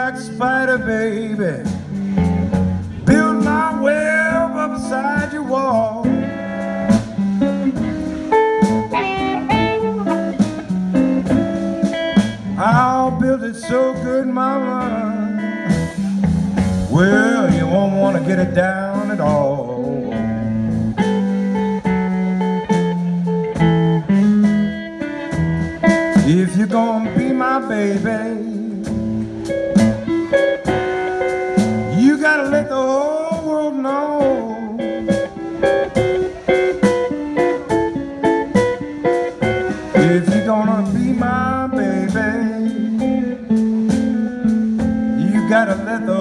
like a spider, baby. Build my web up beside your wall. I'll build it so good, mama. Well, you won't want to get it down at all. If you're gonna be my baby, you gotta let the whole world know. If you're gonna be my baby, you gotta let the